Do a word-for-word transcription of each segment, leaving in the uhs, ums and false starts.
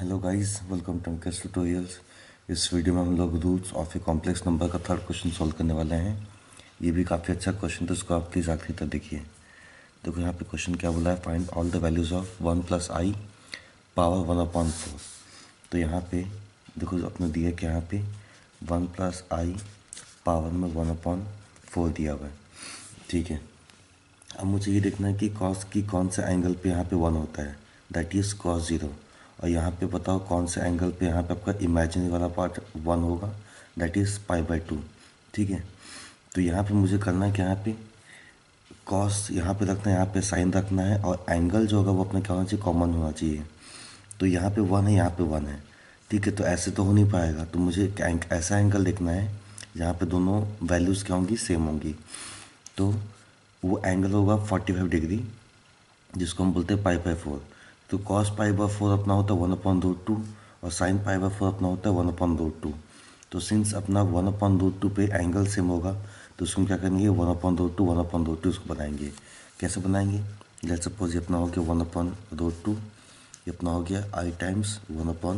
Hello guys, welcome to Ankit tutorials. इस video में हम लोग roots of a complex number का थर्ड क्वेश्चन सॉल्व करने वाले हैं। ये भी काफ़ी अच्छा क्वेश्चन, तो इसको आप प्लीज़ आखिरी तक देखिए। देखो यहाँ पे क्वेश्चन क्या बोला है, find all the values of one plus i power one upon four. तो यहाँ पे देखो अपने दिया कि यहाँ पे वन प्लस आई पावर में वन अपॉन फोर दिया हुआ है, ठीक है। अब मुझे ये देखना है कि कॉस की कौन से एंगल पे यहाँ पे वन होता है, दैट इज़ कॉस ज़ीरो। और यहाँ पे बताओ कौन से एंगल पे यहाँ पे आपका इमेजिनरी वाला पार्ट वन होगा, that is pi by two, ठीक है। तो यहाँ पे मुझे करना है कि यहाँ पे कॉस यहाँ पे रखना है, यहाँ पे साइन रखना है, और एंगल जो होगा वो अपना क्या होना चाहिए, कॉमन होना चाहिए। तो यहाँ पे वन है, यहाँ पे वन है, ठीक है। तो ऐसे तो हो नहीं पाएगा, तो मुझे ऐसा एंगल देखना है जहाँ पे दोनों वैल्यूज़ क्या होंगी, सेम होंगी। तो वो एंगल होगा फोर्टी फाइव डिग्री, जिसको हम बोलते हैं पाई बाई फोर। तो कॉस पाई बाई फोर अपना होता है वन अपॉन रूट टू, और साइन पाई बाई फोर अपना होता है वन अपॉन रूट टू। तो सिंस अपना वन अपॉन रूट टू पे एंगल सेम होगा, तो उसको क्या करेंगे, one upon root two one upon root two उसको बनाएंगे। कैसे बनाएंगे, लेट सपोज ये अपना हो गया वन अपॉन रूट टू, ये अपना हो गया i times one upon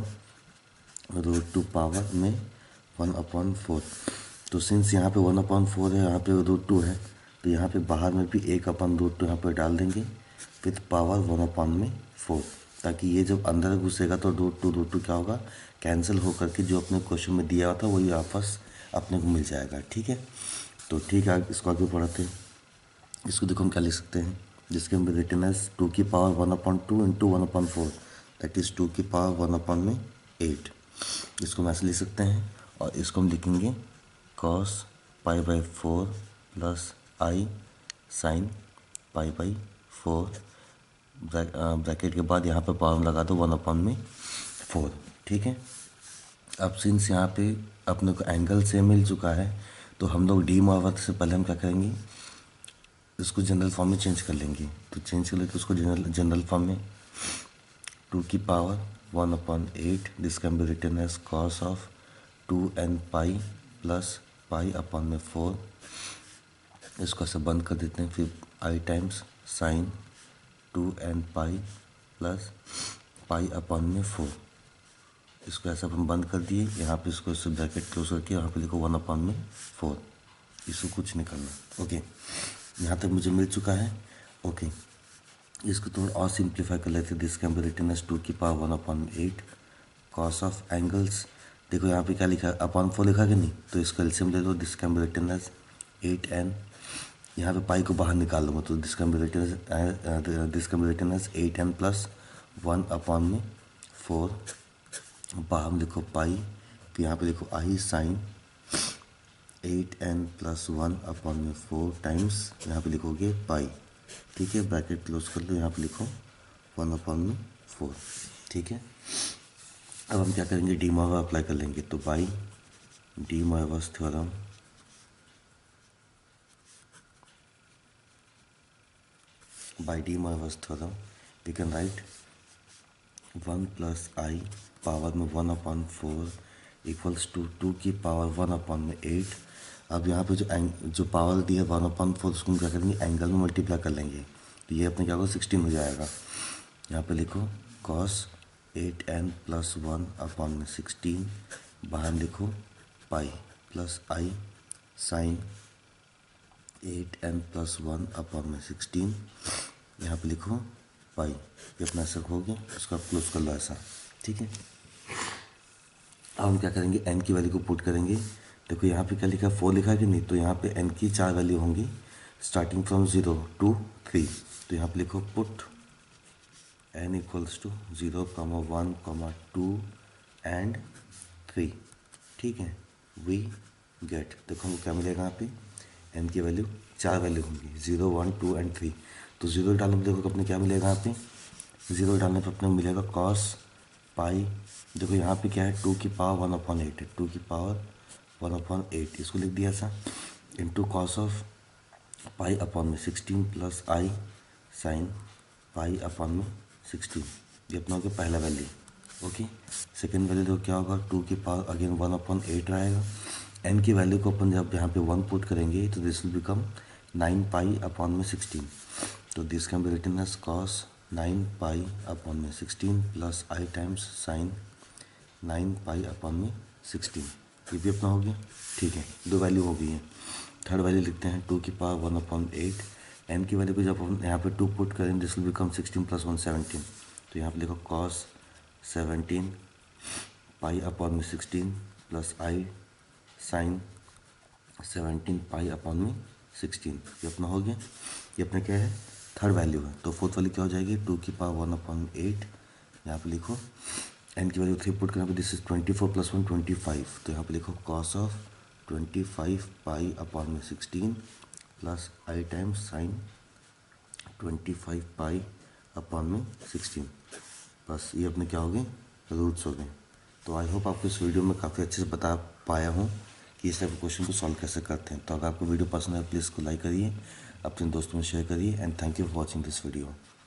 root two power में वन अपॉन फोर। तो सिंस यहाँ पे वन अपॉन फोर है, यहाँ पे रूट टू है, तो यहाँ पे बाहर में भी एक अपन रूट टू यहाँ पे डाल देंगे विथ पावर वन अपॉन में फोर, ताकि ये जब अंदर घुसेगा तो रूट टू रूट टू क्या होगा, कैंसिल हो करके जो अपने क्वेश्चन में दिया हुआ था वही वापस अपने को मिल जाएगा, ठीक है। तो ठीक है, इसको आगे बढ़ाते हैं। इसको देखो हम क्या लिख सकते हैं, जिसके हम रिटर्न एज टू की power one upon two into one upon four, that is two की पावर वन अपॉन में एट। इसको हम ऐसे लिख सकते हैं, और इसको हम लिखेंगे cos pi by four plus i sine pi by four, bracket के बाद यहाँ पे पावर लगा दो वन अपॉन में फोर, ठीक है। अब सिंस यहाँ पे अपने को एंगल से मिल चुका है, तो हम लोग डी मार्वत से पहले हम क्या करेंगे, इसको जनरल फॉर्म में चेंज कर लेंगे। तो चेंज कर लेते उसको जनरल जनरल फॉर्म में, टू की power one upon eight, this can be written as cos of two n pi plus pi upon में फोर। इसको ऐसे बंद कर देते हैं, फिर i times sine two n pi plus pi upon में फोर। इसको ऐसा हम बंद कर दिए, यहाँ पे इसको इससे ब्रैकेट क्लोज करके यहाँ पे लिखो वन अपॉन में फोर। इसको कुछ नहीं करना, ओके। यहाँ तक मुझे मिल चुका है, ओके। इसको थोड़ा और सिंप्लीफाई कर लेते हैं। This can be written as two की power one upon eight cos of angles. देखो यहाँ पे क्या लिखा है, अपॉन फोर लिखा कि नहीं, तो इसका एलसीएम ले लो। This can be written as eight n, यहाँ पे पाई को बाहर निकाल लूँगा, तो this can be written as this can be written as eight n plus one upon में फोर। बाहर में लिखो पाई, तो यहाँ पे लिखो i sine eight n plus one upon में फोर टाइम्स यहाँ पे लिखोगे पाई, ठीक है। ब्रैकेट क्लोज कर लो, यहाँ पे लिखो वन अपॉन में फोर, ठीक है। अब हम क्या करेंगे, डी मार्वस अप्लाई कर लेंगे। तो by de Moivre's theorem by de Moivre's theorem we can write one plus i power में one upon four equals to two की पावर वन अपॉन में एट। अब यहाँ पे जो एंग जो पावर दी है वन अपॉन फोर, उसको हम क्या करेंगे, एंगल में मल्टीप्लाई कर लेंगे। तो ये अपने क्या होगा, सिक्सटीन हो जाएगा। यहाँ पे लिखो cos eight n plus one upon में सिक्सटीन, बाहर लिखो pi plus i sine eight n plus one upon में सिक्सटीन, यहाँ पे लिखो पाई। ये अपना ऐसा हो गया, इसको आप क्लोज कर लो ऐसा, ठीक है। अब हम क्या करेंगे, एन की वैल्यू को पुट करेंगे। देखो यहाँ पे क्या लिखा है, फोर लिखा है कि नहीं, तो यहाँ पे एन की चार वैल्यू होंगी starting from zero to three. तो यहाँ पे लिखो put n equals to zero comma one comma two and three, ठीक है। वी गेट, देखो हमको क्या मिलेगा, यहाँ पे एन की वैल्यू चार वैल्यू होंगी, zero one two and three. तो ज़ीरो डालने पर देखो अपने क्या मिलेगा, यहाँ पे ज़ीरो डालने पर अपने मिलेगा कॉस पाई। देखो यहाँ पे क्या है, टू की पावर वन अपॉन एट है, टू की पावर वन अपॉन एट, इसको लिख दिया ऐसा, into cos of pi upon में sixteen plus i sine pi upon में सिक्सटीन। ये अपना हो गया पहला वैल्यू, ओके। सेकेंड वैल्यू तो क्या होगा, टू की power again one upon eight रहेगा। एन की वैल्यू को अपन जब यहाँ पे वन पुट करेंगे, तो this will become nine pi upon में सिक्सटीन। तो this can be written as cos nine pi upon में sixteen plus i times sine nine pi upon में सिक्सटीन, ये भी अपना हो गया। ठीक है, दो वैल्यू हो गई है। थर्ड वैल्यू लिखते हैं टू की power one upon eight. N की वैल्यू को जब हम यहाँ पे टू पुट करें this will become sixteen plus one seventeen, तो यहाँ पे लिखो कॉस सेवनटीन पाई अपॉन में sixteen plus i sine seventeen pi upon में सिक्सटीन, ये अपना हो गया। ये अपना क्या है, थर्ड वैल्यू है। तो फोर्थ वैल्यू क्या हो जाएगी, टू की पावर वन अपॉन एट, यहाँ पे लिखो एन की वैल्यू थ्री पुट करने पर this is twenty four plus one twenty five, तो यहाँ पे लिखो cos of twenty five pi upon में sixteen plus i times sine twenty five pi upon में सिक्सटीन। बस ये अपने क्या हो गए, रूट्स हो गए। तो आई होप आपको इस वीडियो में काफ़ी अच्छे से बता पाया हूँ कि इस टाइप के क्वेश्चन को सॉल्व कैसे करते हैं। तो अगर आपको वीडियो पसंद है प्लीज़ को लाइक करिए, अपने दोस्तों में शेयर करिए and thank you for watching this video.